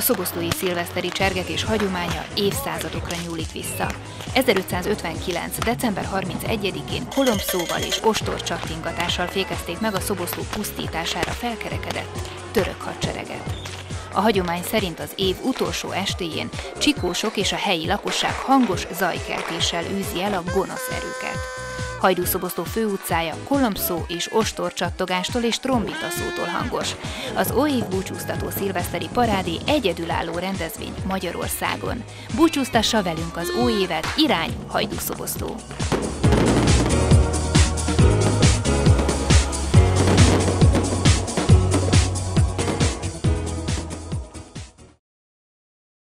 szoboszlói szilveszteri csergekés hagyománya évszázadokra nyúlik vissza. 1559. december 31-én kolomb-szóval és ostorcsattingatással fékezték meg a Szoboszló pusztítására felkerekedett török hadsereget. A hagyomány szerint az év utolsó estéjén csikósok és a helyi lakosság hangos zajkeltéssel űzi el a gonosz erőket. Hajdúszoboszló főutcája kolomb-szó és ostorcsattogástól és trombitaszótól hangos. Az óév búcsúztató szilveszteri parádé egyedülálló rendezvény Magyarországon. Búcsúztassa velünk az új évet, irány Hajdúszoboszló!